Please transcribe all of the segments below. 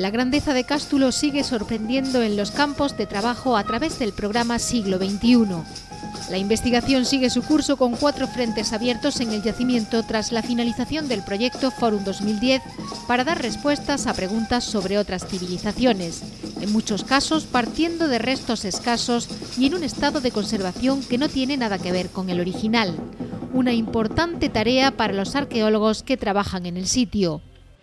La grandeza de Cástulo sigue sorprendiendo en los campos de trabajo a través del programa Siglo XXI. La investigación sigue su curso con 4 frentes abiertos en el yacimiento tras la finalización del proyecto Forum 2010 para dar respuestas a preguntas sobre otras civilizaciones, en muchos casos partiendo de restos escasos y en un estado de conservación que no tiene nada que ver con el original. Una importante tarea para los arqueólogos que trabajan en el sitio.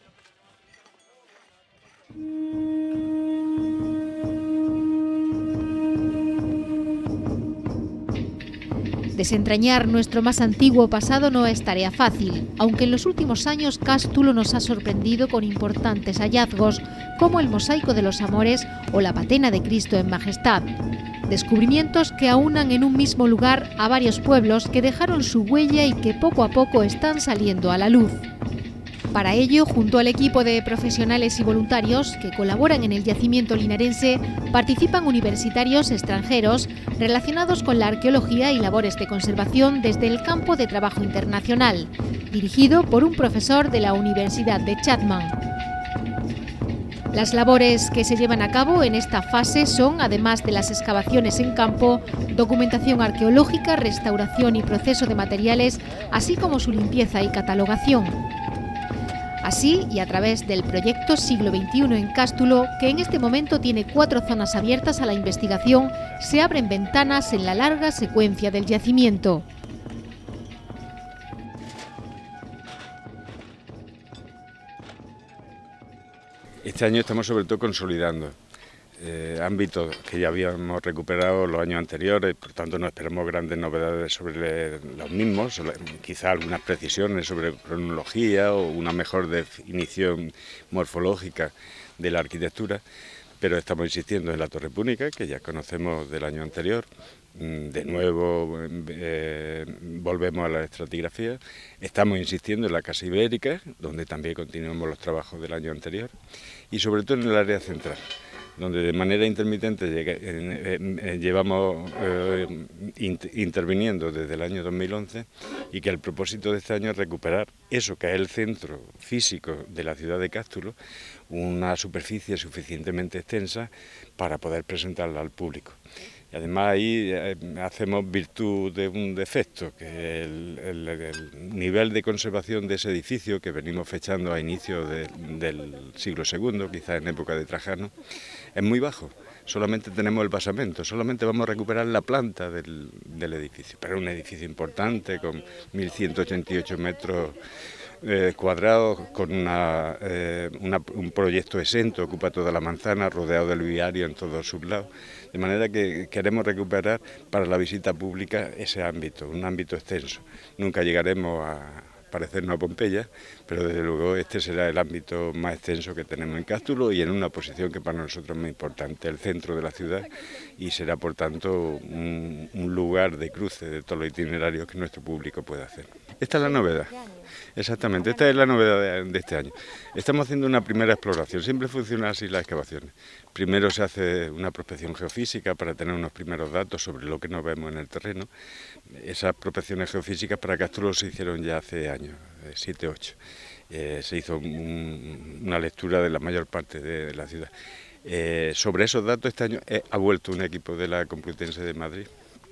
Desentrañar nuestro más antiguo pasado no es tarea fácil, aunque en los últimos años Cástulo nos ha sorprendido con importantes hallazgos, como el mosaico de los Amores o la patena de Cristo en Majestad. Descubrimientos que aunan en un mismo lugar a varios pueblos que dejaron su huella y que poco a poco están saliendo a la luz. Para ello, junto al equipo de profesionales y voluntarios que colaboran en el yacimiento linarense, participan universitarios extranjeros relacionados con la arqueología y labores de conservación desde el campo de trabajo internacional, dirigido por un profesor de la Universidad de Chatham. Las labores que se llevan a cabo en esta fase son, además de las excavaciones en campo, documentación arqueológica, restauración y proceso de materiales, así como su limpieza y catalogación. Así, y a través del proyecto Siglo XXI en Cástulo, que en este momento tiene 4 zonas abiertas a la investigación, se abren ventanas en la larga secuencia del yacimiento. Este año estamos sobre todo consolidando ámbitos que ya habíamos recuperado los años anteriores, por tanto no esperamos grandes novedades sobre los mismos, quizá algunas precisiones sobre cronología o una mejor definición morfológica de la arquitectura, pero estamos insistiendo en la Torre Púnica, que ya conocemos del año anterior. De nuevo volvemos a la estratigrafía, estamos insistiendo en la Casa Ibérica, donde también continuamos los trabajos del año anterior, y sobre todo en el área central, donde de manera intermitente llevamos interviniendo desde el año 2011 y que el propósito de este año es recuperar eso que es el centro físico de la ciudad de Cástulo, una superficie suficientemente extensa para poder presentarla al público. Y además ahí hacemos virtud de un defecto, que el nivel de conservación de ese edificio, que venimos fechando a inicios del siglo II, quizás en época de Trajano, es muy bajo. Solamente tenemos el basamento, solamente vamos a recuperar la planta del edificio, pero es un edificio importante con 1.188 metros cuadrados, con un proyecto exento, ocupa toda la manzana, rodeado del viario en todos sus lados, de manera que queremos recuperar para la visita pública ese ámbito, un ámbito extenso. Nunca llegaremos a parecernos a Pompeya, pero desde luego este será el ámbito más extenso que tenemos en Cástulo y en una posición que para nosotros es muy importante, el centro de la ciudad, y será por tanto un lugar de cruce de todos los itinerarios que nuestro público puede hacer. Esta es la novedad. Exactamente, esta es la novedad de este año. Estamos haciendo una primera exploración, siempre funcionan así las excavaciones. Primero se hace una prospección geofísica para tener unos primeros datos sobre lo que nos vemos en el terreno. Esas prospecciones geofísicas para Cástulo se hicieron ya hace años, 7, 8. Se hizo una lectura de la mayor parte de la ciudad. Sobre esos datos este año ha vuelto un equipo de la Complutense de Madrid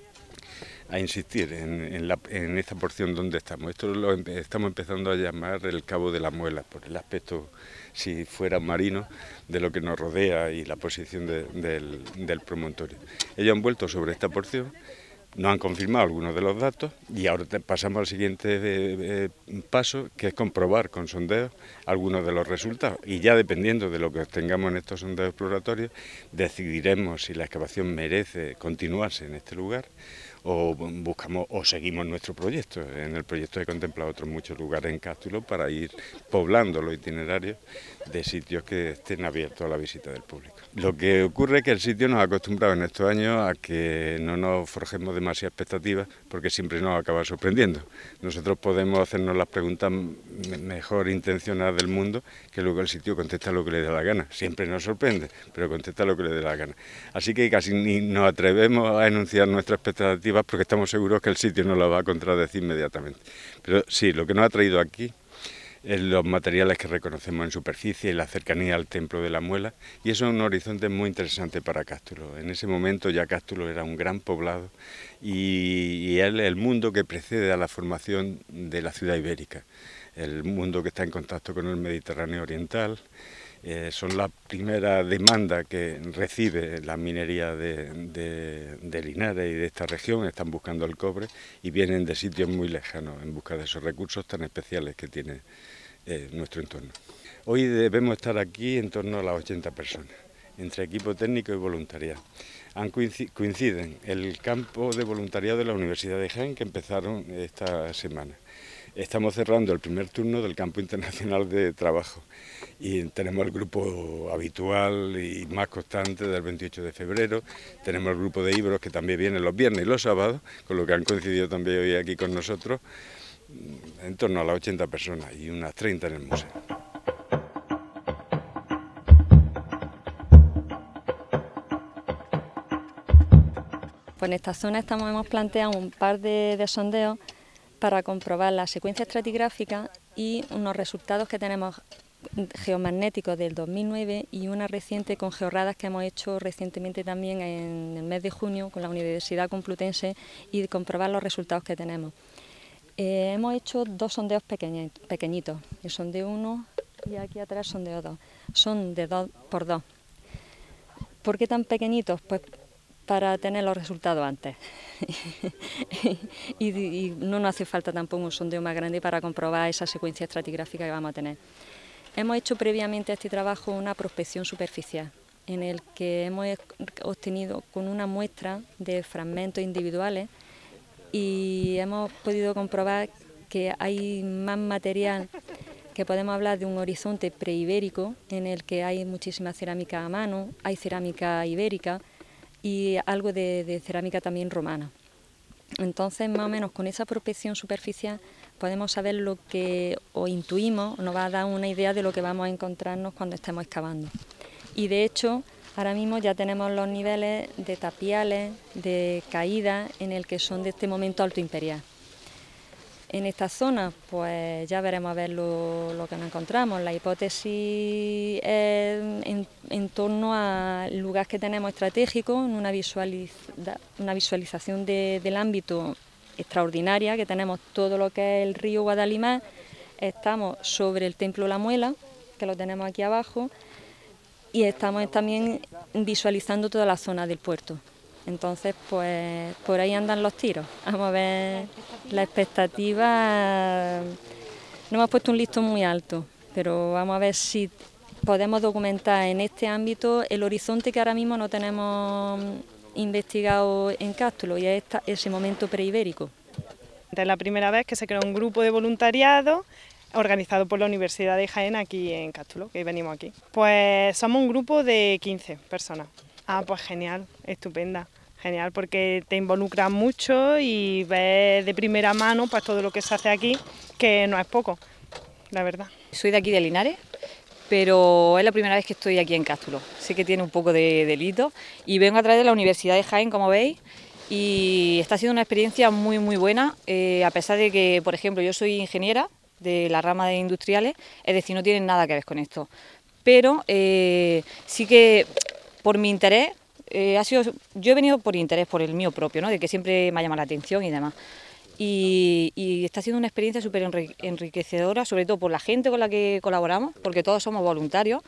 a insistir en esta porción donde estamos. Esto lo estamos empezando a llamar el Cabo de la Muela, por el aspecto, si fuera marino, de lo que nos rodea y la posición del promontorio. Ellos han vuelto sobre esta porción, nos han confirmado algunos de los datos y ahora pasamos al siguiente paso, que es comprobar con sondeos algunos de los resultados. Y ya dependiendo de lo que obtengamos en estos sondeos exploratorios, decidiremos si la excavación merece continuarse en este lugar o buscamos o seguimos nuestro proyecto. En el proyecto he contemplado otros muchos lugares en Cástulo para ir poblando los itinerarios de sitios que estén abiertos a la visita del público. Lo que ocurre es que el sitio nos ha acostumbrado en estos años a que no nos forjemos demasiadas expectativas porque siempre nos acaba sorprendiendo. Nosotros podemos hacernos las preguntas mejor intencionadas del mundo, que luego el sitio contesta lo que le da la gana. Siempre nos sorprende, pero contesta lo que le dé la gana. Así que casi ni nos atrevemos a enunciar nuestras expectativas porque estamos seguros que el sitio nos lo va a contradecir inmediatamente. Pero sí, lo que nos ha traído aquí los materiales que reconocemos en superficie y la cercanía al templo de la Muela, y eso es un horizonte muy interesante para Cástulo. En ese momento ya Cástulo era un gran poblado y es el mundo que precede a la formación de la ciudad ibérica, el mundo que está en contacto con el Mediterráneo oriental. Son la primera demanda que recibe la minería de Linares y de esta región. Están buscando el cobre y vienen de sitios muy lejanos en busca de esos recursos tan especiales que tiene nuestro entorno. Hoy debemos estar aquí en torno a las 80 personas, entre equipo técnico y voluntariado. Coinciden el campo de voluntariado de la Universidad de Jaén, que empezaron esta semana. Estamos cerrando el primer turno del campo internacional de trabajo y tenemos el grupo habitual y más constante del 28 de febrero, tenemos el grupo de Ibros que también viene los viernes y los sábados, con lo que han coincidido también hoy aquí con nosotros, en torno a las 80 personas y unas 30 en el museo. Pues en esta zona hemos planteado un par de sondeos para comprobar la secuencia estratigráfica y unos resultados que tenemos geomagnéticos del 2009 y una reciente con georradas que hemos hecho recientemente también en el mes de junio con la Universidad Complutense y comprobar los resultados que tenemos. Hemos hecho dos sondeos pequeñitos, el sondeo 1 y aquí atrás sondeo 2, son de 2 por 2. ¿Por qué tan pequeñitos? Pues para tener los resultados antes y no nos hace falta tampoco un sondeo más grande para comprobar esa secuencia estratigráfica que vamos a tener. Hemos hecho previamente a este trabajo una prospección superficial en el que hemos obtenido con una muestra de fragmentos individuales y hemos podido comprobar que hay más material, que podemos hablar de un horizonte preibérico en el que hay muchísima cerámica a mano, hay cerámica ibérica y algo de cerámica también romana. Entonces, más o menos con esa prospección superficial podemos saber lo que o intuimos, nos va a dar una idea de lo que vamos a encontrarnos cuando estemos excavando. Y de hecho, ahora mismo ya tenemos los niveles de tapiales, de caída, en el que son de este momento alto imperial. En esta zona, pues ya veremos a ver lo que nos encontramos. La hipótesis es en torno al lugar que tenemos estratégico, en una visualización del ámbito extraordinaria, que tenemos todo lo que es el río Guadalimar, estamos sobre el Templo La Muela, que lo tenemos aquí abajo, y estamos también visualizando toda la zona del puerto. Entonces, pues por ahí andan los tiros. Vamos a ver la expectativa. No hemos puesto un listón muy alto, pero vamos a ver si podemos documentar en este ámbito el horizonte que ahora mismo no tenemos investigado en Cástulo, y es ese momento preibérico. Es la primera vez que se crea un grupo de voluntariado organizado por la Universidad de Jaén aquí en Cástulo, que venimos aquí. Pues somos un grupo de 15 personas. Ah, pues genial, estupenda, genial, porque te involucras mucho y ves de primera mano pues todo lo que se hace aquí, que no es poco, la verdad. Soy de aquí de Linares, pero es la primera vez que estoy aquí en Cástulo. Sé que tiene un poco de delito y vengo a través de la Universidad de Jaén, como veis, y está siendo una experiencia muy buena, a pesar de que, por ejemplo, yo soy ingeniera de la rama de industriales, es decir, no tienen nada que ver con esto, pero sí que por mi interés, yo he venido por interés, por el mío propio, ¿no? De que siempre me ha llamado la atención y demás. Y está siendo una experiencia súper enriquecedora, sobre todo por la gente con la que colaboramos, porque todos somos voluntarios.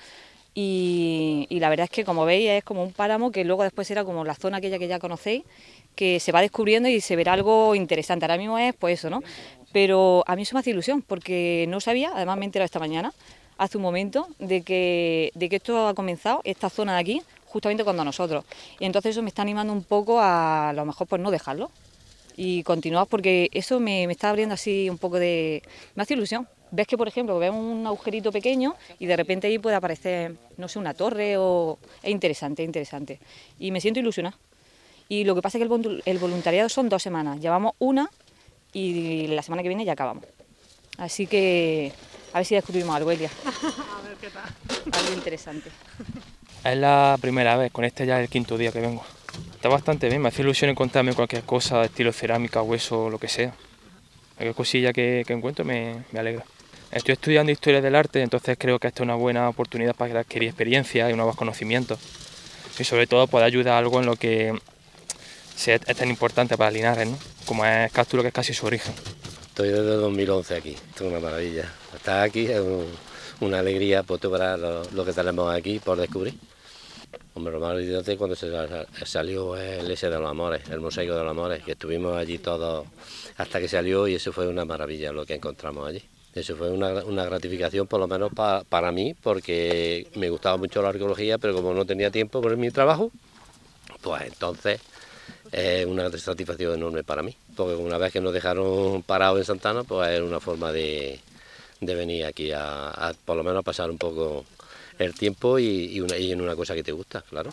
Y la verdad es que, como veis, es como un páramo que luego después será como la zona aquella que ya conocéis, que se va descubriendo y se verá algo interesante. Ahora mismo es pues eso, ¿no? Pero a mí eso me hace ilusión, porque no sabía, además me he enterado esta mañana, hace un momento, de que esto ha comenzado, esta zona de aquí, justamente cuando nosotros. Y entonces eso me está animando un poco a lo mejor pues no dejarlo y continuar, porque eso me está abriendo así un poco de... me hace ilusión. Ves que, por ejemplo, ves un agujerito pequeño y de repente ahí puede aparecer, no sé, una torre o... es interesante, interesante. Y me siento ilusionada. Y lo que pasa es que el voluntariado son 2 semanas, llevamos una y la semana que viene ya acabamos. Así que a ver si descubrimos algo, Elia. A ver qué tal. Algo interesante. Es la primera vez, con este ya es el 5.º día que vengo. Está bastante bien, me hace ilusión encontrarme cualquier cosa, estilo cerámica, hueso, lo que sea. Cualquier cosilla que encuentro me alegra. Estoy estudiando Historia del Arte, entonces creo que esta es una buena oportunidad para adquirir experiencia y nuevos conocimientos. Y sobre todo poder ayudar a algo en lo que es tan importante para Linares, ¿no? Como es Cástulo, que es casi su origen. Estoy desde 2011 aquí, esto es una maravilla. Estar aquí es una alegría por todo lo que tenemos aquí por descubrir. Hombre, lo más interesante cuando salió el ese de los amores, el mosaico de los amores, que estuvimos allí todos hasta que salió y eso fue una maravilla lo que encontramos allí. Eso fue una gratificación por lo menos para mí, porque me gustaba mucho la arqueología, pero como no tenía tiempo por mi trabajo, pues entonces es una satisfacción enorme para mí, porque una vez que nos dejaron parados en Santana, pues es una forma de venir aquí a por lo menos a pasar un poco el tiempo y en una cosa que te gusta, claro.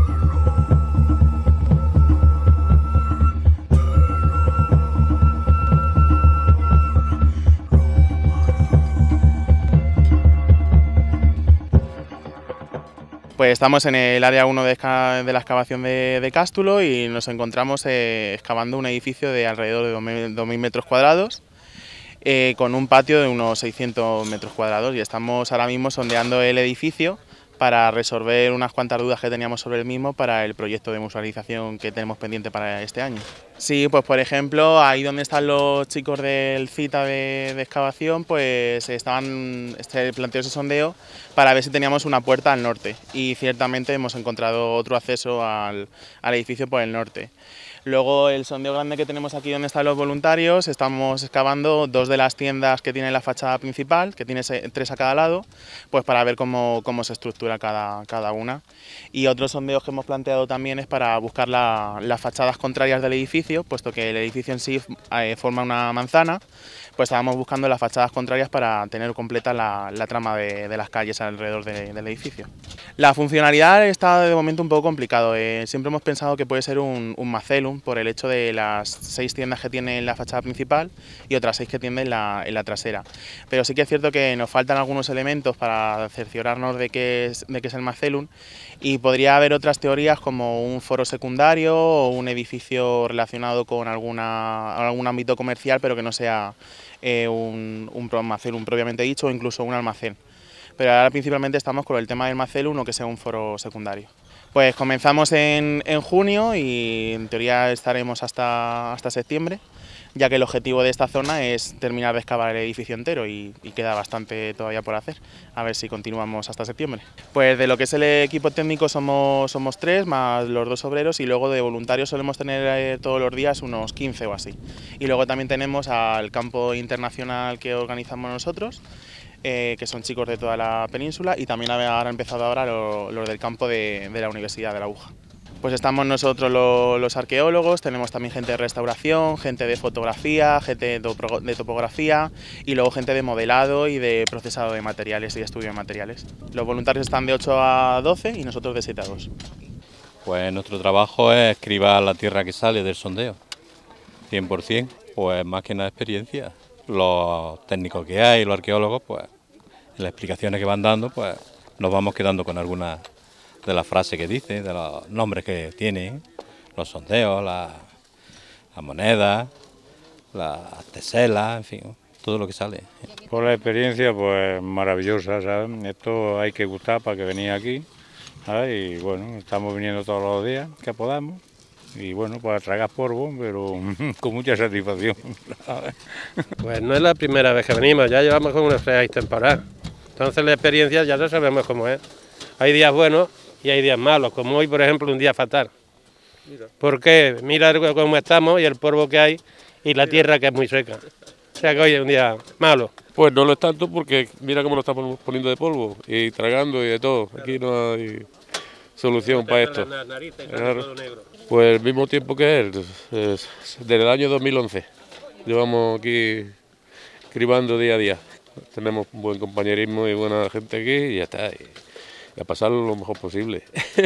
Pues estamos en el área 1 de la excavación de Cástulo y nos encontramos excavando un edificio de alrededor de 2.000 metros cuadrados con un patio de unos 600 metros cuadrados y estamos ahora mismo sondeando el edificio para resolver unas cuantas dudas que teníamos sobre el mismo para el proyecto de musealización que tenemos pendiente para este año. Sí, pues por ejemplo, ahí donde están los chicos del CITA de excavación, pues se planteó ese sondeo para ver si teníamos una puerta al norte y ciertamente hemos encontrado otro acceso al edificio por el norte. Luego el sondeo grande que tenemos aquí donde están los voluntarios, estamos excavando 2 de las tiendas que tiene la fachada principal, que tiene 3 a cada lado, pues para ver cómo se estructura cada una. Y otros sondeos que hemos planteado también es para buscar las fachadas contrarias del edificio, puesto que el edificio en sí forma una manzana, pues estábamos buscando las fachadas contrarias para tener completa la trama de las calles alrededor del edificio. La funcionalidad está de momento un poco complicado, siempre hemos pensado que puede ser un macelum por el hecho de las 6 tiendas que tiene en la fachada principal y otras 6 que tiene en la trasera. Pero sí que es cierto que nos faltan algunos elementos para cerciorarnos de qué es el macelum y podría haber otras teorías como un foro secundario o un edificio relacionado con algún ámbito comercial pero que no sea un macelum propiamente dicho o incluso un almacén. Pero ahora principalmente estamos con el tema del macelum o que sea un foro secundario. Pues comenzamos en junio y en teoría estaremos hasta septiembre, ya que el objetivo de esta zona es terminar de excavar el edificio entero y queda bastante todavía por hacer, a ver si continuamos hasta septiembre. Pues de lo que es el equipo técnico somos 3 más los 2 obreros y luego de voluntarios solemos tener todos los días unos 15 o así. Y luego también tenemos al campo internacional que organizamos nosotros, que son chicos de toda la península y también han empezado ahora los del campo de la Universidad de la Aguja. Pues estamos nosotros los arqueólogos, tenemos también gente de restauración, gente de fotografía, gente de topografía y luego gente de modelado y de procesado de materiales y de estudio de materiales. Los voluntarios están de 8 a 12 y nosotros de 7 a 2. Pues nuestro trabajo es escribir la tierra que sale del sondeo, 100%, pues más que nada experiencia. Los técnicos que hay, los arqueólogos, pues en las explicaciones que van dando, pues nos vamos quedando con algunas de las frases que dicen, de los nombres que tienen, los sondeos, las monedas, las teselas, en fin, todo lo que sale. Por la experiencia, pues maravillosa, ¿sabes? Esto hay que gustar para que venía aquí, ¿sabes? Y bueno, estamos viniendo todos los días que podamos. Y bueno, para tragar polvo, pero con mucha satisfacción. Pues no es la primera vez que venimos, ya llevamos con unas 6 temporadas. Entonces la experiencia ya no sabemos cómo es. Hay días buenos y hay días malos, como hoy, por ejemplo, un día fatal. ¿Por qué? Mira cómo estamos y el polvo que hay y la tierra que es muy seca. O sea que hoy es un día malo. Pues no lo es tanto porque mira cómo lo estamos poniendo de polvo y tragando y de todo. Aquí no hay solución para esto. Pues el mismo tiempo que él, desde el año 2011. Llevamos aquí cribando día a día. Tenemos un buen compañerismo y buena gente aquí y ya está. Y a pasarlo lo mejor posible.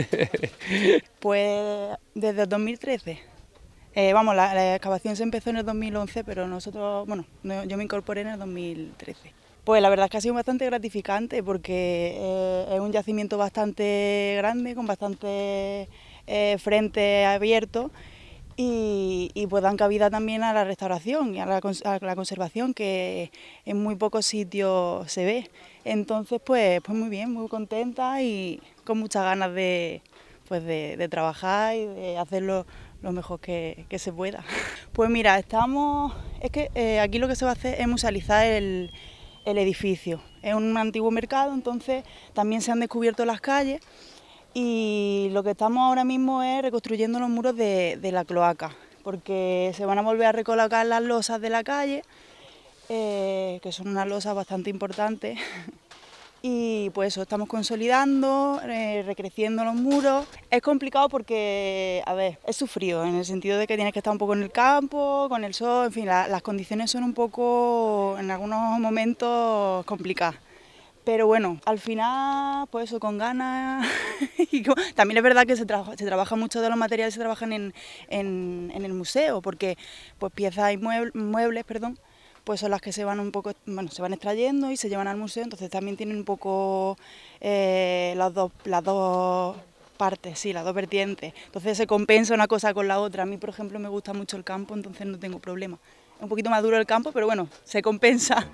Pues desde el 2013. La excavación se empezó en el 2011, pero nosotros, yo me incorporé en el 2013. Pues la verdad es que ha sido bastante gratificante porque es un yacimiento bastante grande, con bastante frente abierto y pues dan cabida también a la restauración y a la conservación, que en muy pocos sitios se ve. Entonces pues muy bien, muy contenta y con muchas ganas de trabajar y de hacerlo lo mejor que se pueda. Pues mira, aquí lo que se va a hacer es musealizar el edificio. Es un antiguo mercado, entonces también se han descubierto las calles y lo que estamos ahora mismo es reconstruyendo los muros de la cloaca, porque se van a volver a recolocar las losas de la calle, que son unas losas bastante importantes. Y pues eso, estamos consolidando, recreciendo los muros. Es complicado porque, a ver, es sufrido, en el sentido de que tienes que estar un poco en el campo, con el sol, en fin, las condiciones son un poco, en algunos momentos, complicadas. Pero bueno, al final, pues eso, con ganas. También es verdad que se trabaja mucho de los materiales, se trabajan en el museo, porque pues piezas y muebles, pues son las que se van se van extrayendo y se llevan al museo, entonces también tienen un poco las dos partes, sí, las dos vertientes. Entonces se compensa una cosa con la otra. A mí, por ejemplo, me gusta mucho el campo, entonces no tengo problema. Es un poquito más duro el campo, pero bueno, se compensa.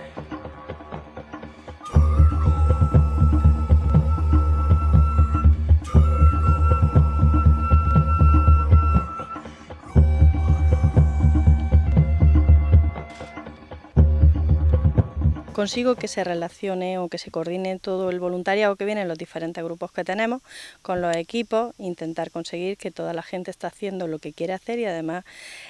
Consigo que se relacione o que se coordine todo el voluntariado que viene en los diferentes grupos que tenemos con los equipos, intentar conseguir que toda la gente esté haciendo lo que quiere hacer y además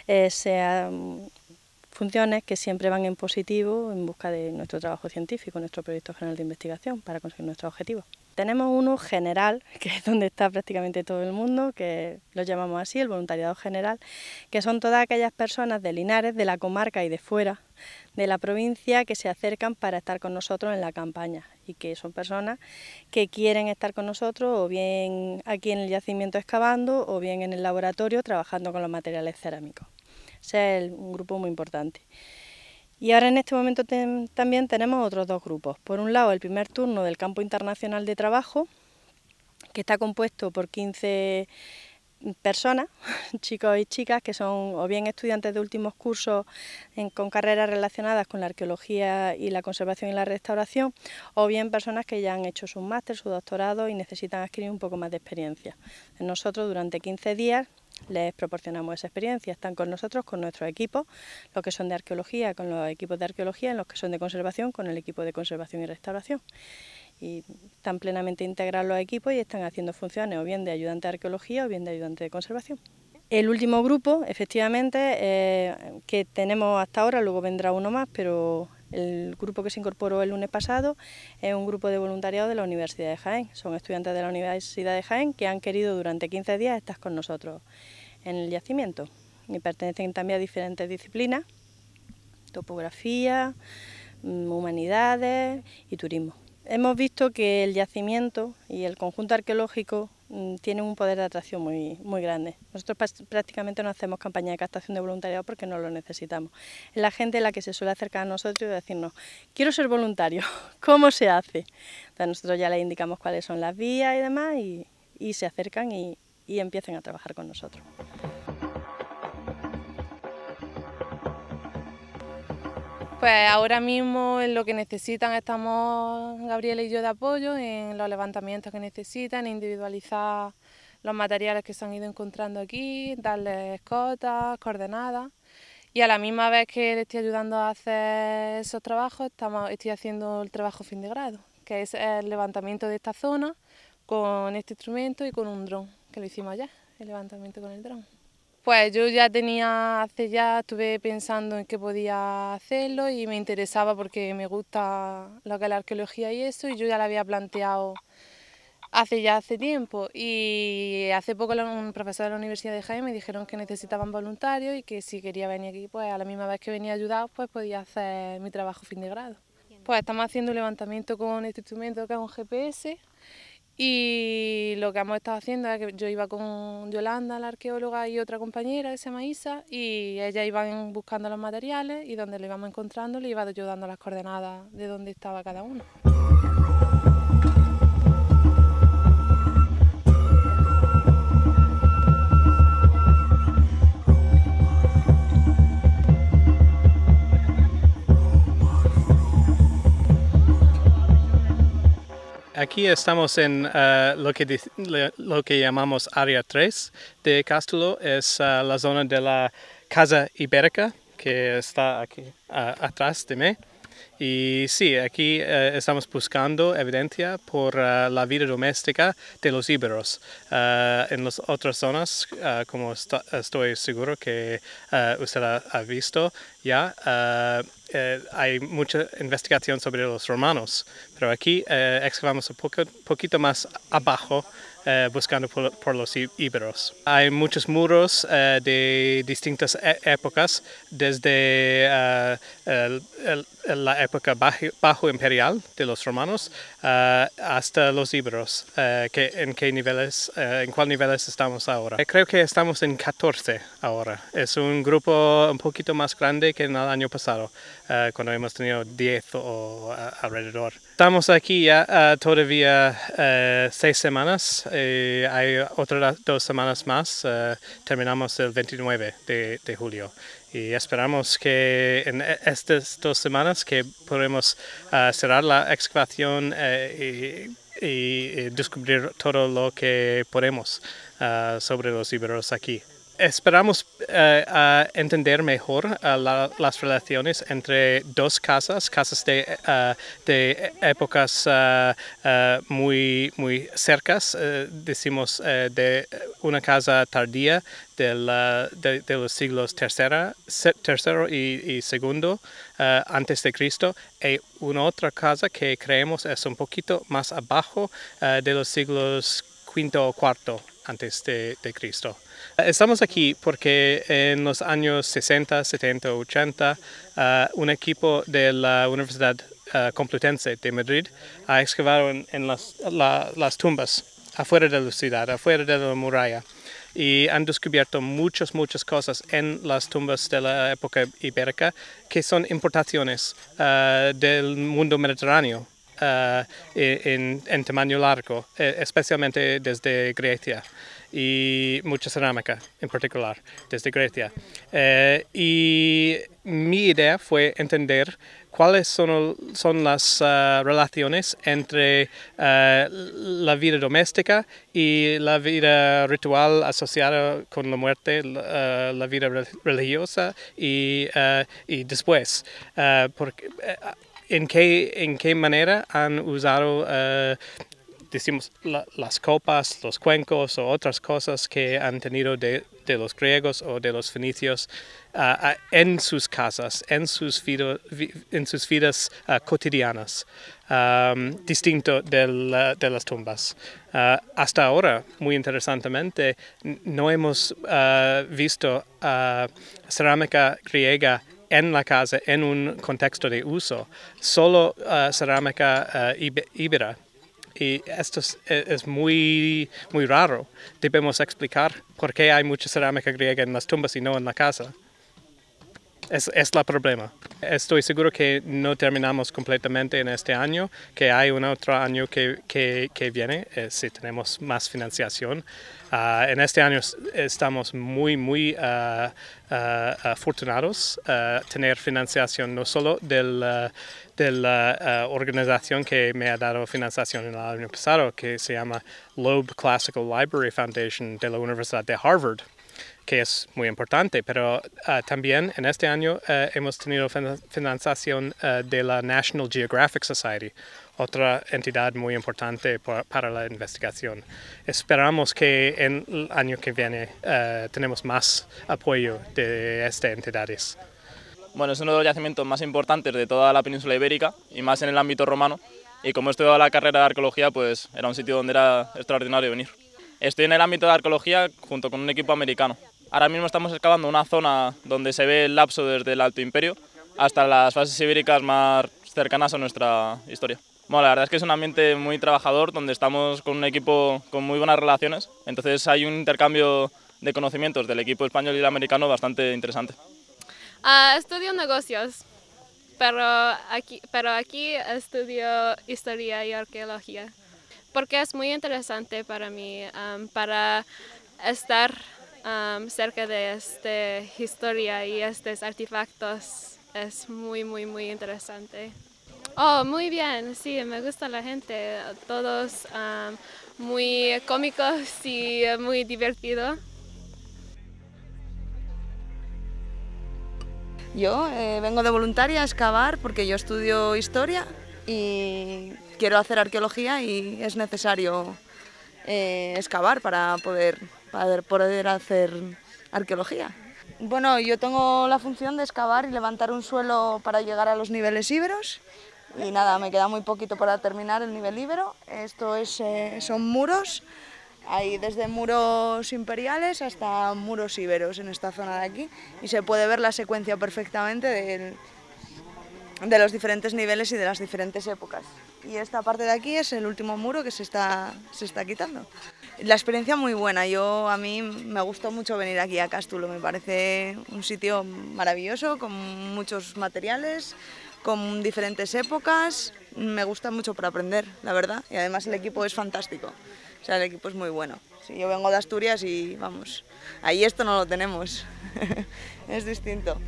sean funciones que siempre van en positivo en busca de nuestro trabajo científico, nuestro proyecto general de investigación para conseguir nuestros objetivos. Tenemos uno general, que es donde está prácticamente todo el mundo, que lo llamamos así, el voluntariado general, que son todas aquellas personas de Linares, de la comarca y de fuera de la provincia que se acercan para estar con nosotros en la campaña y que son personas que quieren estar con nosotros o bien aquí en el yacimiento excavando o bien en el laboratorio trabajando con los materiales cerámicos. Ese es un grupo muy importante. Y ahora en este momento también tenemos otros dos grupos. Por un lado, el primer turno del Campo Internacional de Trabajo, que está compuesto por 15 personas, chicos y chicas, que son o bien estudiantes de últimos cursos con carreras relacionadas con la arqueología y la conservación y la restauración, o bien personas que ya han hecho su máster, su doctorado y necesitan adquirir un poco más de experiencia. Nosotros durante 15 días les proporcionamos esa experiencia, están con nosotros, con nuestros equipos, los que son de arqueología, con los equipos de arqueología, los que son de conservación, con el equipo de conservación y restauración. Y están plenamente integrados los equipos y están haciendo funciones o bien de ayudante de arqueología o bien de ayudante de conservación. El último grupo, efectivamente, que tenemos hasta ahora, luego vendrá uno más, pero el grupo que se incorporó el lunes pasado es un grupo de voluntariado de la Universidad de Jaén. Son estudiantes de la Universidad de Jaén que han querido durante 15 días estar con nosotros en el yacimiento y pertenecen también a diferentes disciplinas, topografía, humanidades y turismo. Hemos visto que el yacimiento y el conjunto arqueológico tienen un poder de atracción muy grande. Nosotros prácticamente no hacemos campaña de captación de voluntariado porque no lo necesitamos. Es la gente la que se suele acercar a nosotros y decirnos, quiero ser voluntario, ¿cómo se hace? Entonces nosotros ya les indicamos cuáles son las vías y demás y se acercan y empiezan a trabajar con nosotros. Pues ahora mismo en lo que necesitan estamos Gabriela y yo de apoyo, en los levantamientos que necesitan, individualizar los materiales que se han ido encontrando aquí, darles cotas, coordenadas y a la misma vez que le estoy ayudando a hacer esos trabajos estoy haciendo el trabajo fin de grado, que es el levantamiento de esta zona con este instrumento y con un dron, que lo hicimos ayer, el levantamiento con el dron. Pues yo ya estuve pensando en que podía hacerlo y me interesaba porque me gusta lo que es la arqueología y eso, y yo ya lo había planteado hace tiempo. Y hace poco un profesor de la Universidad de Jaén me dijeron que necesitaban voluntarios y que si quería venir aquí, pues a la misma vez que venía a ayudar, pues podía hacer mi trabajo fin de grado. Pues estamos haciendo un levantamiento con este instrumento que es un GPS. Y lo que hemos estado haciendo es que yo iba con Yolanda, la arqueóloga, y otra compañera que se llama Isa, y ellas iban buscando los materiales y donde lo íbamos encontrando le iba yo dando las coordenadas de dónde estaba cada uno. Aquí estamos en lo que llamamos Área 3 de Cástulo, es la zona de la Casa Ibérica que está aquí atrás de mí. Y sí, aquí estamos buscando evidencia por la vida doméstica de los íberos. En las otras zonas, como estoy seguro que usted ha visto ya, hay mucha investigación sobre los romanos, pero aquí excavamos un poquito más abajo, buscando por los íberos. Hay muchos muros de distintas épocas, desde la época bajo imperial de los romanos hasta los íberos. ¿En cuál niveles estamos ahora? Creo que estamos en 14 ahora. Es un grupo un poquito más grande que en el año pasado, cuando hemos tenido 10 o alrededor. Estamos aquí ya todavía 6 semanas. Hay otras 2 semanas más. Terminamos el 29 de julio. Y esperamos que en estas 2 semanas que podremos cerrar la excavación y descubrir todo lo que podemos sobre los íberos aquí. Esperamos entender mejor las relaciones entre 2 casas de épocas muy cercas. Decimos de una casa tardía de los siglos tercero y segundo antes de Cristo, y una otra casa que creemos es un poquito más abajo de los siglos quinto o cuarto antes de Cristo. Estamos aquí porque en los años 60, 70, 80, un equipo de la Universidad Complutense de Madrid ha excavado en las tumbas afuera de la ciudad, afuera de la muralla, y han descubierto muchas cosas en las tumbas de la época ibérica que son importaciones del mundo mediterráneo. En tamaño largo, especialmente desde Grecia, y mucha cerámica en particular desde Grecia. Y mi idea fue entender cuáles son las relaciones entre la vida doméstica y la vida ritual asociada con la muerte, la vida religiosa y después. ¿En qué manera han usado, decimos, las copas, los cuencos o otras cosas que han tenido de los griegos o de los fenicios en sus casas, en sus vidas cotidianas, distinto de las tumbas? Hasta ahora, muy interesantemente, no hemos visto cerámica griega en la casa, en un contexto de uso, solo cerámica íbera. Y esto es muy raro. Debemos explicar por qué hay mucha cerámica griega en las tumbas y no en la casa. Es el problema. Estoy seguro que no terminamos completamente en este año, que hay un otro año que viene, si tenemos más financiación. En este año estamos muy afortunados tener financiación no solo de la organización que me ha dado financiación en el año pasado, que se llama Loeb Classical Library Foundation de la Universidad de Harvard, que es muy importante, pero también en este año hemos tenido financiación de la National Geographic Society, otra entidad muy importante para la investigación. Esperamos que en el año que viene tenemos más apoyo de estas entidades. Bueno, es uno de los yacimientos más importantes de toda la península ibérica y más en el ámbito romano, y como he estudiado la carrera de arqueología, pues era un sitio donde era extraordinario venir. Estoy en el ámbito de arqueología junto con un equipo americano. Ahora mismo estamos excavando una zona donde se ve el lapso desde el Alto Imperio hasta las fases ibéricas más cercanas a nuestra historia. Bueno, la verdad es que es un ambiente muy trabajador donde estamos con un equipo con muy buenas relaciones, entonces hay un intercambio de conocimientos del equipo español y el americano bastante interesante. Estudio negocios, pero aquí estudio historia y arqueología, porque es muy interesante para mí, para estar cerca de esta historia y estos artefactos. Es muy interesante. Oh, muy bien, sí, me gusta la gente, todos muy cómicos y muy divertidos. Yo vengo de voluntaria a excavar porque yo estudio historia y quiero hacer arqueología y es necesario excavar para poder hacer arqueología. Bueno, yo tengo la función de excavar y levantar un suelo para llegar a los niveles íberos y nada, me queda muy poquito para terminar el nivel íbero. Esto son muros, hay desde muros imperiales hasta muros íberos en esta zona de aquí y se puede ver la secuencia perfectamente de los diferentes niveles y de las diferentes épocas. Y esta parte de aquí es el último muro que se está quitando. La experiencia muy buena, a mí me gustó mucho venir aquí a Cástulo, me parece un sitio maravilloso, con muchos materiales, con diferentes épocas, me gusta mucho para aprender, la verdad, y además el equipo es fantástico, o sea, el equipo es muy bueno. Sí, yo vengo de Asturias y vamos, ahí esto no lo tenemos, es distinto.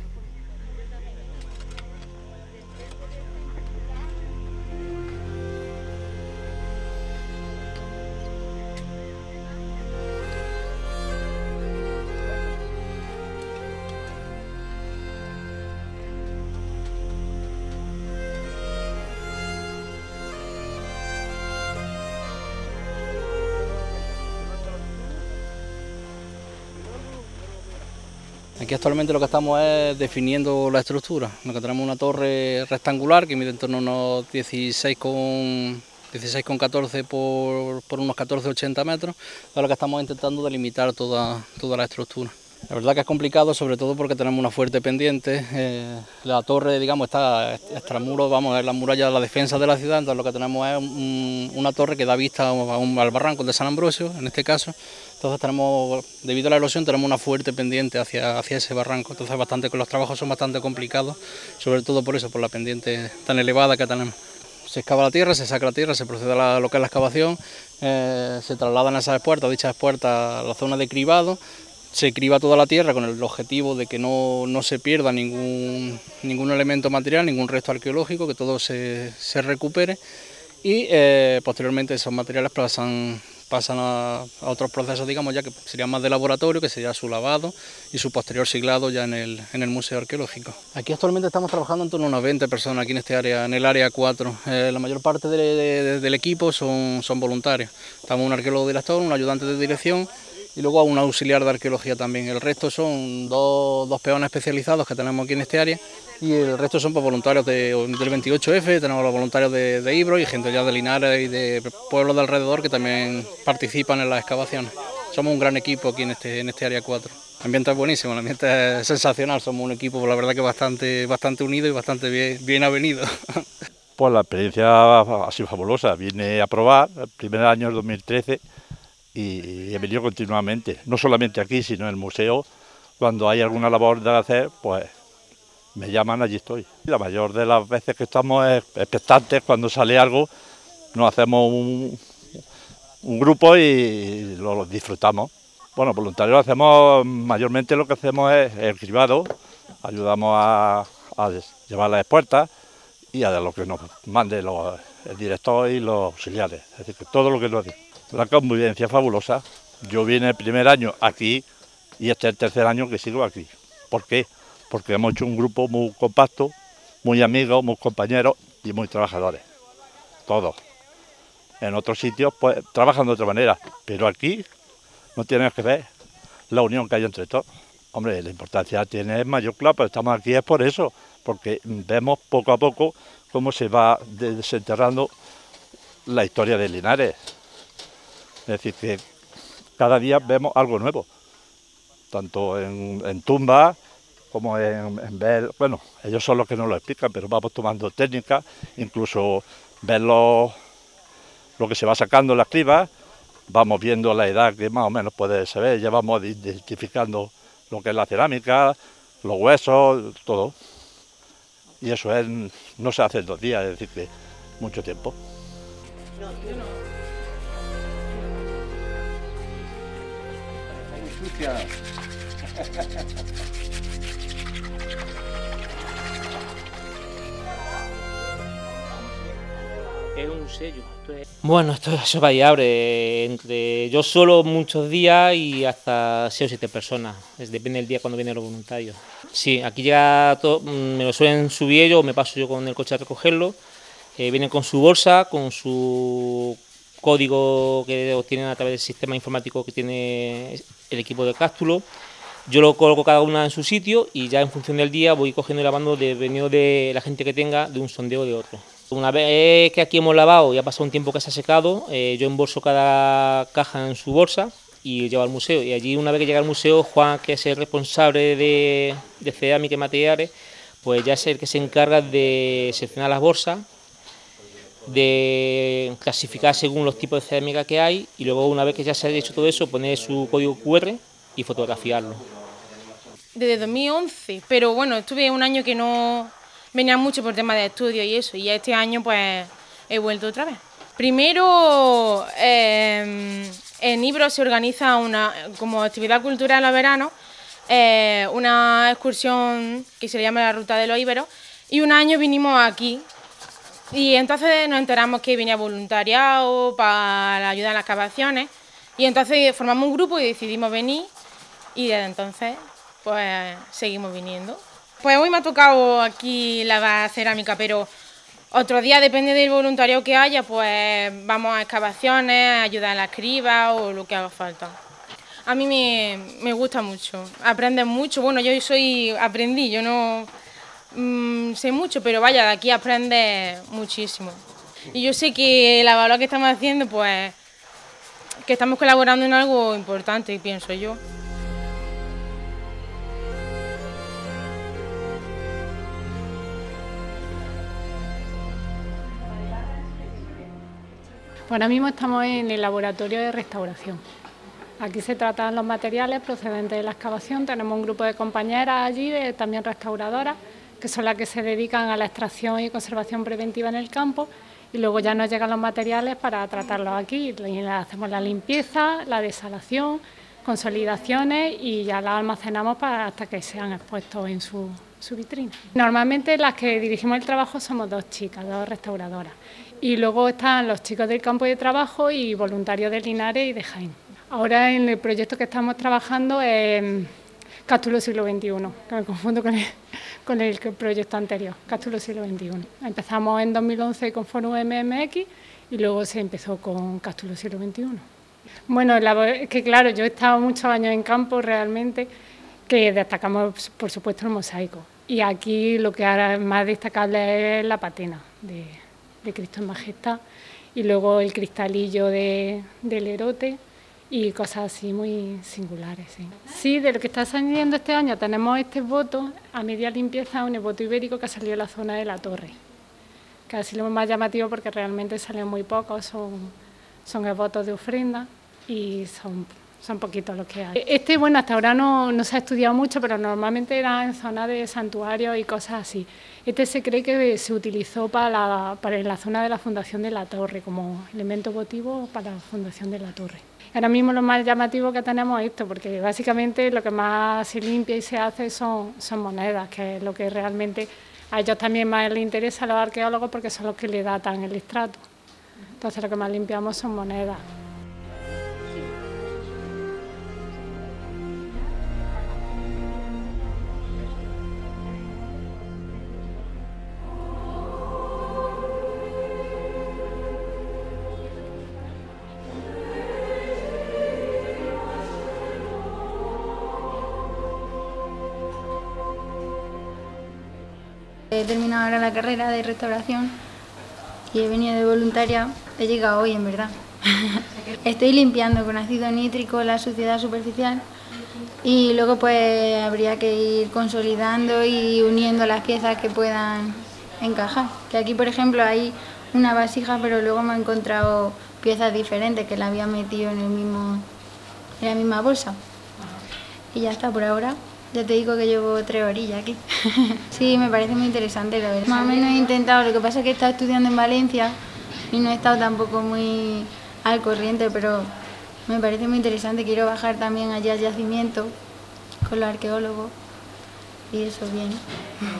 Aquí actualmente lo que estamos es definiendo la estructura. Lo que tenemos una torre rectangular que mide en torno a unos 16,14 por unos 14,80 metros. Es lo que estamos intentando delimitar toda la estructura. La verdad que es complicado, sobre todo porque tenemos una fuerte pendiente. La torre, digamos, está extramuros, vamos, es la muralla de la defensa de la ciudad, entonces lo que tenemos es una torre que da vista al barranco de San Ambrosio, en este caso. Entonces debido a la erosión, tenemos una fuerte pendiente hacia ese barranco. Entonces los trabajos son bastante complicados, sobre todo por eso, por la pendiente tan elevada que tenemos. Se excava la tierra, se saca la tierra, se procede a lo que es la excavación, se trasladan esas espuertas, dichas espuertas, a la zona de cribado. Se criba toda la tierra con el objetivo de que no se pierda ningún elemento material, ningún resto arqueológico, que todo se recupere y posteriormente esos materiales pasan a otros procesos, digamos, ya que serían más de laboratorio, que sería su lavado y su posterior siglado ya en el Museo Arqueológico. Aquí actualmente estamos trabajando en torno a unas 20 personas aquí en este área, en el área 4. La mayor parte del equipo son voluntarios. Estamos un arqueólogo director, un ayudante de dirección y luego un auxiliar de arqueología también. El resto son dos peones especializados que tenemos aquí en este área y el resto son voluntarios del 28F, tenemos los voluntarios de Ibro y gente ya de Linares y de pueblos de alrededor que también participan en las excavaciones. Somos un gran equipo aquí en este área 4. El ambiente es buenísimo, el ambiente es sensacional, somos un equipo la verdad que bastante unido y bastante bien avenido. Pues la experiencia ha sido fabulosa, vine a probar, el primer año es 2013 y he venido continuamente, no solamente aquí sino en el museo, cuando hay alguna labor de hacer, pues me llaman, allí estoy. La mayor de las veces que estamos expectantes, cuando sale algo, nos hacemos un grupo y lo disfrutamos. Bueno, voluntarios hacemos, mayormente lo que hacemos es el cribado, ayudamos a llevar las espuertas y a lo que nos mande el director y los auxiliares, es decir, que todo lo que nos diga. La convivencia es fabulosa. Yo vine el primer año aquí y este es el tercer año que sigo aquí. ¿Por qué? Porque hemos hecho un grupo muy compacto, muy amigos, muy compañeros y muy trabajadores. Todos. En otros sitios pues trabajan de otra manera, pero aquí no tienes que ver la unión que hay entre todos. Hombre, la importancia tiene mayúscula, pero estamos aquí es por eso, porque vemos poco a poco cómo se va desenterrando la historia de Linares. Es decir, que cada día vemos algo nuevo, tanto en tumbas como en ver, bueno, ellos son los que nos lo explican, pero vamos tomando técnicas, incluso ver lo que se va sacando en las cribas, vamos viendo la edad que más o menos puede saber, ya vamos identificando lo que es la cerámica, los huesos, todo. Y eso no se hace en 2 días, es decir, que mucho tiempo. que es un sello. Bueno, esto es variable, entre yo solo muchos días y hasta 6 o 7 personas, depende del día cuando vienen los voluntarios. Sí, aquí llega todo, me lo suelen subir ellos o me paso yo con el coche a recogerlo, vienen con su bolsa, con su código que obtienen a través del sistema informático que tiene el equipo de Cástulo. Yo lo coloco cada una en su sitio y ya en función del día voy cogiendo y lavando dependiendo de la gente que tenga, de un sondeo o de otro. Una vez que aquí hemos lavado y ha pasado un tiempo que se ha secado, yo embolso cada caja en su bolsa y llevo al museo. Y allí, una vez que llega al museo, Juan, que es el responsable de cerámica y materiales, pues ya es el que se encarga de seleccionar las bolsas, de clasificar según los tipos de cerámica que hay y luego, una vez que ya se ha hecho todo eso, poner su código QR y fotografiarlo. Desde 2011, pero bueno, estuve un año que no venía mucho por tema de estudio y eso, y este año pues he vuelto otra vez. Primero, en Ibro se organiza como actividad cultural a verano, una excursión que se llama la Ruta de los Íberos, y un año vinimos aquí, y entonces nos enteramos que venía voluntariado para ayudar en las excavaciones, y entonces formamos un grupo y decidimos venir, y desde entonces pues seguimos viniendo. Pues hoy me ha tocado aquí lavar cerámica, pero otro día, depende del voluntario que haya, pues vamos a excavaciones, ayudar a la criba o lo que haga falta. A mí me gusta mucho, aprendes mucho. Bueno, yo soy aprendiz, yo no sé mucho, pero vaya, de aquí aprendes muchísimo. Y yo sé que la valor que estamos haciendo, pues que estamos colaborando en algo importante, pienso yo. Ahora mismo estamos en el laboratorio de restauración. Aquí se tratan los materiales procedentes de la excavación. Tenemos un grupo de compañeras allí, también restauradoras, que son las que se dedican a la extracción y conservación preventiva en el campo, y luego ya nos llegan los materiales para tratarlos aquí. Hacemos la limpieza, la desalación, consolidaciones y ya las almacenamos hasta que sean expuestos en su vitrina. Normalmente las que dirigimos el trabajo somos 2 chicas, 2 restauradoras. Y luego están los chicos del campo de trabajo y voluntarios de Linares y de Jaén. Ahora en el proyecto que estamos trabajando es Cástulo siglo XXI, que me confundo con el proyecto anterior, Cástulo siglo XXI. Empezamos en 2011 con Fórum MMX y luego se empezó con Cástulo siglo XXI. Bueno, es que claro, yo he estado muchos años en campo realmente, que destacamos por supuesto el mosaico. Y aquí lo que ahora es más destacable es la patena de Cristo en Majestad y luego el cristalillo del erote y cosas así muy singulares. Sí, de lo que está saliendo este año tenemos este esboto a media limpieza, un esboto ibérico que ha salido en la zona de la torre, que ha sido más llamativo porque realmente salen muy pocos, son esbotos de ofrenda y son poquitos los que hay. Bueno, hasta ahora no se ha estudiado mucho, pero normalmente era en zonas de santuarios y cosas así. Se cree que se utilizó para la zona de la fundación de la torre, como elemento votivo para la fundación de la torre. Ahora mismo lo más llamativo que tenemos es esto, porque básicamente lo que más se limpia y se hace son monedas, que es lo que realmente a ellos también más les interesa a los arqueólogos, porque son los que le datan el estrato. Entonces lo que más limpiamos son monedas. He terminado ahora la carrera de restauración y he venido de voluntaria. He llegado hoy, en verdad. Estoy limpiando con ácido nítrico la suciedad superficial y luego pues habría que ir consolidando y uniendo las piezas que puedan encajar. Que aquí, por ejemplo, hay una vasija, pero luego me he encontrado piezas diferentes que la había metido en la misma bolsa. Y ya está por ahora. Ya te digo que llevo 3 orillas aquí. Sí, me parece muy interesante, la verdad. Más o menos he intentado, lo que pasa es que he estado estudiando en Valencia y no he estado tampoco muy al corriente, pero me parece muy interesante. Quiero bajar también allá al yacimiento con los arqueólogos y eso bien.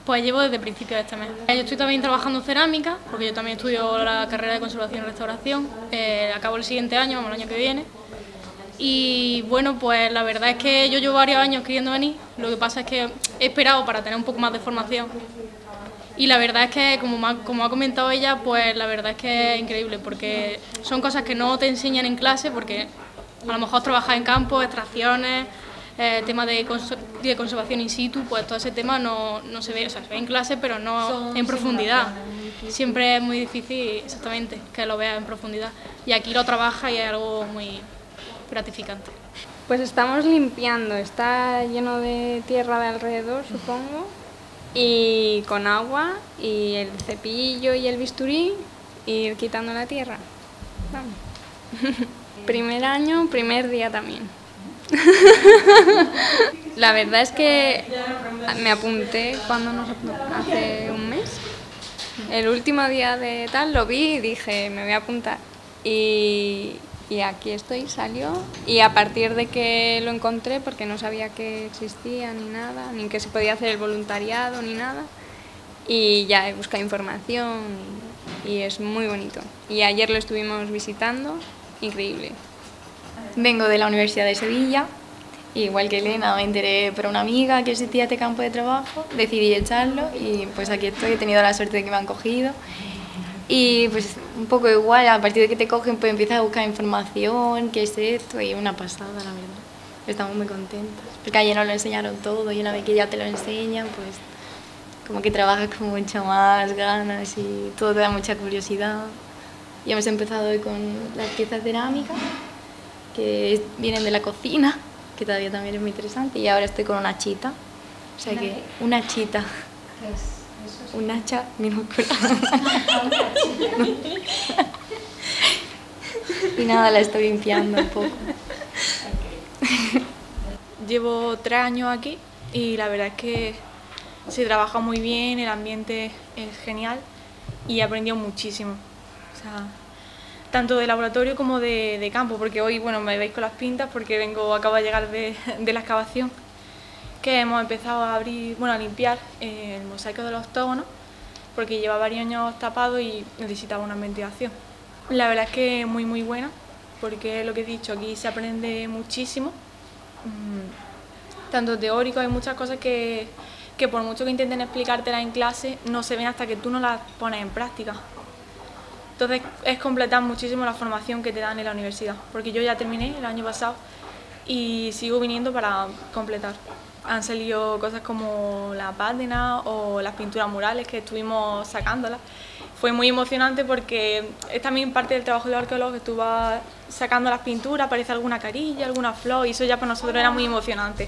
Pues llevo desde principios de este mes. Yo estoy también trabajando en cerámica, porque yo también estudio la carrera de conservación y restauración. Acabo el siguiente año, vamos, el año que viene. Y bueno, pues la verdad es que yo llevo varios años queriendo venir, lo que pasa es que he esperado para tener un poco más de formación. Y la verdad es que, como ha comentado ella, pues la verdad es que es increíble, porque son cosas que no te enseñan en clase, porque a lo mejor trabajas en campo, extracciones, tema de conservación in situ, pues todo ese tema no se ve, o sea, se ve en clase, pero no en profundidad. Siempre es muy difícil, exactamente, que lo veas en profundidad. Y aquí lo trabajas y es algo muy gratificante. Pues estamos limpiando, está lleno de tierra de alrededor, supongo, y con agua y el cepillo y el bisturí, ir quitando la tierra. Vamos. Primer año, primer día también. La verdad es que me apunté hace un mes. El último día de tal lo vi y dije, me voy a apuntar. Y aquí estoy, salió. Y a partir de que lo encontré, porque no sabía que existía ni nada, ni que se podía hacer el voluntariado ni nada, y ya he buscado información y es muy bonito. Y ayer lo estuvimos visitando, increíble. Vengo de la Universidad de Sevilla, igual que Elena, me enteré por una amiga que existía este campo de trabajo, decidí echarlo y pues aquí estoy, he tenido la suerte de que me han cogido. Y pues un poco igual, a partir de que te cogen pues empiezas a buscar información, qué es esto, y una pasada la verdad. Estamos muy contentos, porque ayer nos lo enseñaron todo y una vez que ya te lo enseñan pues como que trabajas con mucho más ganas y todo te da mucha curiosidad. Y hemos empezado hoy con las piezas cerámicas, que vienen de la cocina, que todavía también es muy interesante, y ahora estoy con una chita, o sea que una chita, un hacha minúscula. Y nada, la estoy limpiando un poco. Llevo 3 años aquí y la verdad es que se trabaja muy bien, el ambiente es genial y he aprendido muchísimo. O sea, tanto de laboratorio como de campo, porque hoy bueno, me veis con las pintas porque acabo de llegar de la excavación, que hemos empezado a abrir, bueno, a limpiar el mosaico de los octógonos, porque lleva varios años tapado y necesitaba una ventilación. La verdad es que es muy buena, porque lo que he dicho, aquí se aprende muchísimo, tanto teórico, hay muchas cosas que por mucho que intenten explicártelas en clase, no se ven hasta que tú no las pones en práctica. Entonces es completar muchísimo la formación que te dan en la universidad, porque yo ya terminé el año pasado y sigo viniendo para completar. Han salido cosas como la pátina o las pinturas murales que estuvimos sacándolas. Fue muy emocionante porque es también parte del trabajo de los arqueólogos, que tú vas sacando las pinturas, aparece alguna carilla, alguna flor, y eso ya para nosotros era muy emocionante.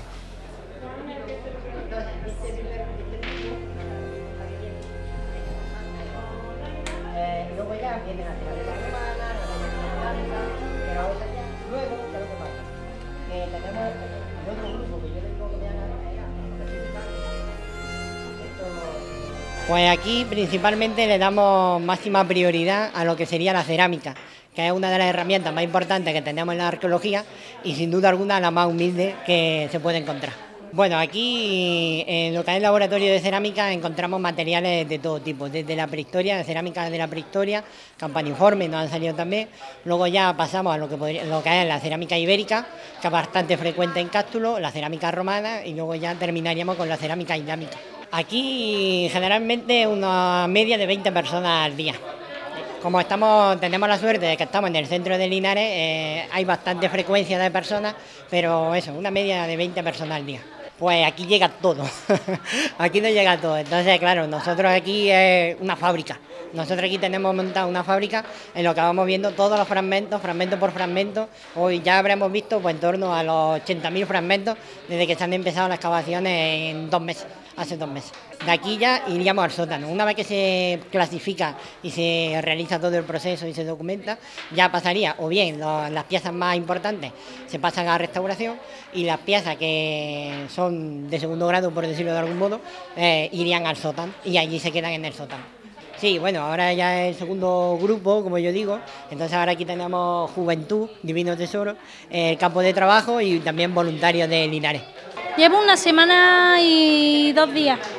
Pues aquí principalmente le damos máxima prioridad a lo que sería la cerámica, que es una de las herramientas más importantes que tenemos en la arqueología y sin duda alguna la más humilde que se puede encontrar. Bueno, aquí en lo que es el laboratorio de cerámica encontramos materiales de todo tipo, desde la prehistoria, de cerámica de la prehistoria, campaniformes nos han salido también, luego ya pasamos a lo que es la cerámica ibérica, que es bastante frecuente en Cástulo, la cerámica romana y luego ya terminaríamos con la cerámica islámica. Aquí generalmente una media de 20 personas al día. Como tenemos la suerte de que estamos en el centro de Linares, hay bastante frecuencia de personas, pero eso, una media de 20 personas al día. Pues aquí llega todo, aquí no llega todo, entonces claro, nosotros aquí es una fábrica. Nosotros aquí tenemos montada una fábrica en lo que vamos viendo todos los fragmentos, fragmento por fragmento. Hoy ya habremos visto pues, en torno a los 80.000 fragmentos desde que se han empezado las excavaciones en 2 meses, hace 2 meses. De aquí ya iríamos al sótano. Una vez que se clasifica y se realiza todo el proceso y se documenta, ya pasaría, o bien las piezas más importantes se pasan a restauración y las piezas que son de segundo grado, por decirlo de algún modo, irían al sótano y allí se quedan en el sótano. Sí, bueno, ahora ya es el segundo grupo, como yo digo, entonces ahora aquí tenemos Juventud, Divino Tesoro, el campo de trabajo y también voluntarios de Linares. Llevo una semana y 2 días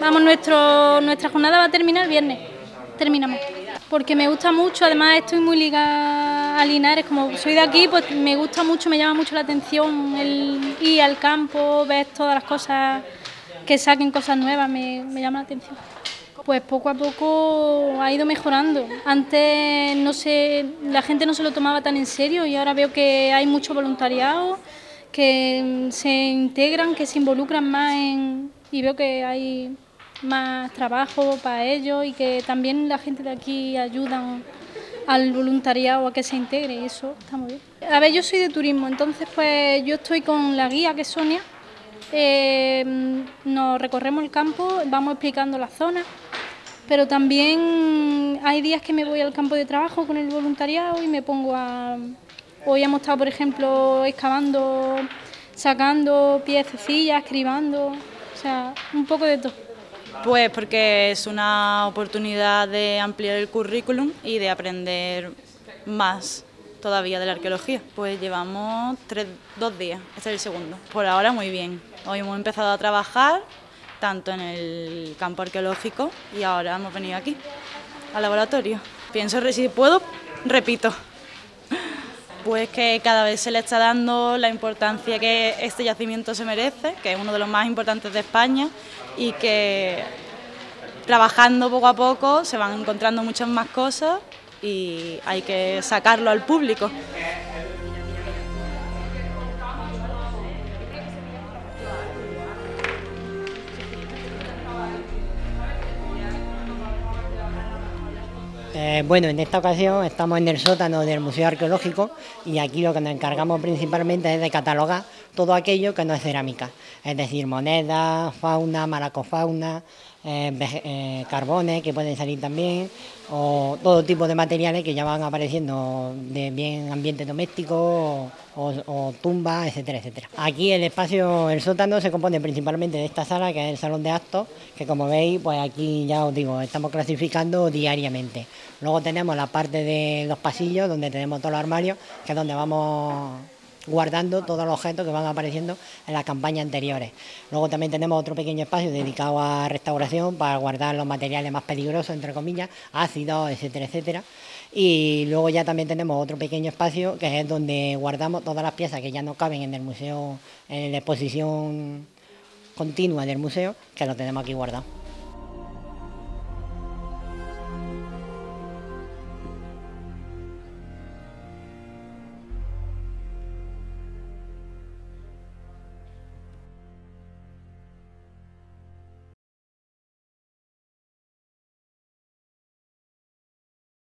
Vamos, nuestra jornada va a terminar el viernes, terminamos. Porque me gusta mucho, además estoy muy ligada a Linares, como soy de aquí, pues me gusta mucho, me llama mucho la atención el ir al campo, ver todas las cosas, que saquen cosas nuevas, me llama la atención. Pues poco a poco ha ido mejorando. Antes no sé, la gente no se lo tomaba tan en serio y ahora veo que hay mucho voluntariado, que se integran, que se involucran más y veo que hay más trabajo para ellos y que también la gente de aquí ayuda al voluntariado a que se integre y eso está muy bien. A ver, yo soy de turismo, entonces pues yo estoy con la guía, que es Sonia, nos recorremos el campo, vamos explicando las zonas, pero también hay días que me voy al campo de trabajo con el voluntariado y me pongo a... Hoy hemos estado, por ejemplo, excavando, sacando piececillas, cribando, o sea, un poco de todo. Pues porque es una oportunidad de ampliar el currículum y de aprender más todavía de la arqueología. Pues llevamos 2 días, este es el segundo. Por ahora muy bien. Hoy hemos empezado a trabajar tanto en el campo arqueológico y ahora hemos venido aquí, al laboratorio. Pienso, si puedo, repito. Pues que cada vez se le está dando la importancia que este yacimiento se merece, que es uno de los más importantes de España, y que trabajando poco a poco se van encontrando muchas más cosas y hay que sacarlo al público. Bueno, en esta ocasión estamos en el sótano del Museo Arqueológico y aquí lo que nos encargamos principalmente es de catalogar todo aquello que no es cerámica, es decir, monedas, fauna, malacofauna, carbones que pueden salir también, o todo tipo de materiales que ya van apareciendo de bien ambiente doméstico o tumbas, etcétera, etcétera. Aquí el espacio, el sótano, se compone principalmente de esta sala, que es el salón de actos, que como veis, pues aquí ya os digo, estamos clasificando diariamente. Luego tenemos la parte de los pasillos, donde tenemos todos los armarios, que es donde vamos guardando todos los objetos que van apareciendo en las campañas anteriores. Luego también tenemos otro pequeño espacio dedicado a restauración para guardar los materiales más peligrosos, entre comillas, ácidos, etcétera, etcétera. Y luego ya también tenemos otro pequeño espacio que es donde guardamos todas las piezas que ya no caben en el museo, en la exposición continua del museo, que lo tenemos aquí guardado.